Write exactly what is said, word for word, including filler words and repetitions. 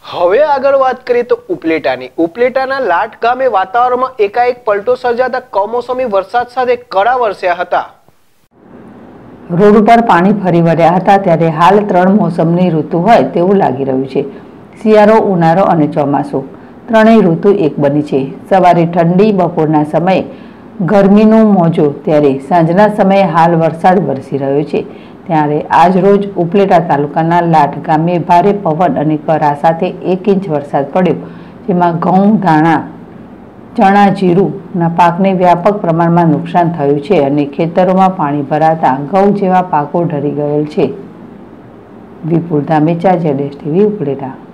હવે આગળ વાત કરીએ તો ઉપલેટાની ઉપલેટાના લાટ ગામે વાતાવરણમાં એકાએક પલટો સર્જાતા કમોસમી વરસાદ સાથે કરા વરસ્યા હતા। રોડ ઉપર પાણી ફરી વળ્યા હતા ત્યારે હાલ ત્રણ મોસમની ઋતુ હોય તેવું લાગી રહ્યું છે। શિયાળો, ઉનાળો અને ચોમાસું ત્રણેય ઋતુ એક બની છે। સવારે ઠંડી, બપોરના સમયે ગરમીનું મોજું ત્યારે સાંજના સમયે હાલ વરસાદ વરસી રહ્યો છે। ત્યારે આજ રોજ ઉપલેટા તાલુકાના લાટ ગામે ભારે પવન અને કરા સાથે એક ઇંચ વરસાદ પડ્યો, જેમાં ઘઉં, ધાણા, ચણા, જીરુંના પાકને વ્યાપક પ્રમાણમાં નુકસાન થયું છે અને ખેતરોમાં પાણી ભરાતા ઘઉં જેવા પાકો ઢળી ગયેલ છે। વિપુલ ધામેચા, જેડેશ ટીવી, ઉપલેટા।